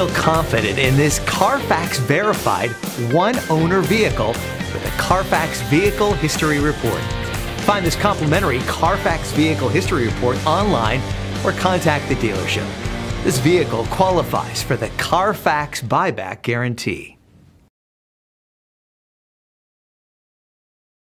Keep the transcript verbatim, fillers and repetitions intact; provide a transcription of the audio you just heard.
Feel confident in this Carfax verified one owner vehicle with a Carfax Vehicle History Report. Find this complimentary Carfax Vehicle History Report online or contact the dealership. This vehicle qualifies for the Carfax Buyback Guarantee.